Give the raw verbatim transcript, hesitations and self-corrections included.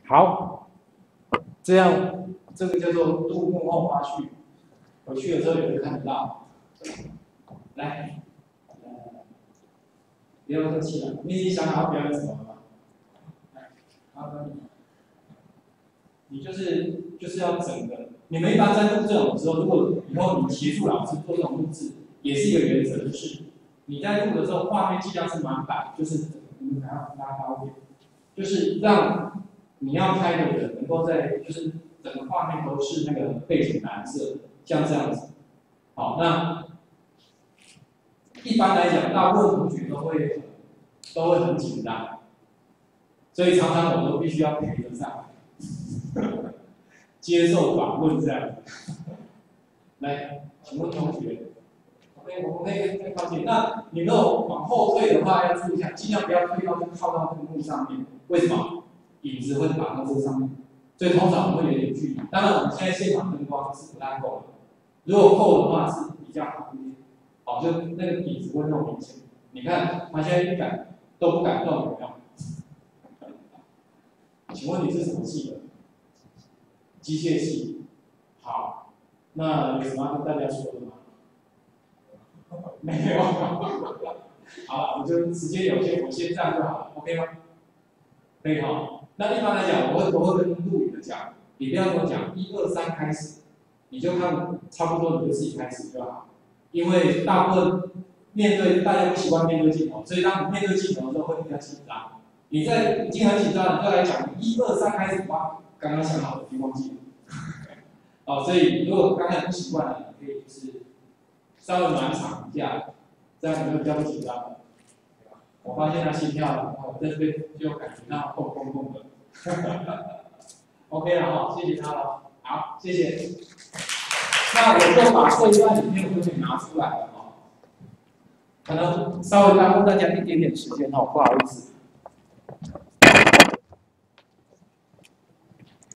好，这样这个叫做杜幕后花絮，回去的时候也会看得到。来，呃，不要客气了，你已经想好要表演什么了吗？来，好，你就是就是要整个，你们一般在录这种的时候，如果以后你协助老师做这种录制，也是一个原则，就是你在录的时候，画面尽量是满版，就是你们还要拉高一点，就是让你要拍的人能够在，就是整个画面都是那个背景蓝色，像这样子。好，那一般来讲，大部分同学都会都会很紧张，所以常常我都必须要陪着上来，接受访问这样子。来，请问同学 ，OK， 我们可以再靠近。那你如果往后退的话，要注意一下，尽量不要退到靠到屏幕上面。为什么？影子会打到这上面，所以通常我们会有点距离。当然，我们现在现场灯光是不太够的，如果够的话是比较好一点。好，就那个影子会那么明显。你看，他现在一敢都不敢动，有没有？请问你是什么系的？机械系。好，那有什么要跟大家说的吗？没有。好了，我就时间有限，我先这样就好了 ，OK 吗？可以哈。那一般来讲，我会我会跟录影的讲，你不要跟我讲一二三开始，你就看差不多你就自己开始就好。因为大部分面对大家不习惯面对镜头，所以当你面对镜头的时候会比较紧张。你在已经很紧张，你就来讲一二三开始哇，刚刚想好了就忘记了。哦，所以如果刚才不习惯的，你可以就是稍微暖场一下，这样你会比较不紧张的。我发现他心跳，我在这边就感觉到砰砰砰的。OK 了哈，谢谢他了。好，谢谢。那我就把这一段影片我就给拿出来了哈，可能稍微耽误大家一点点时间哈，不好意思。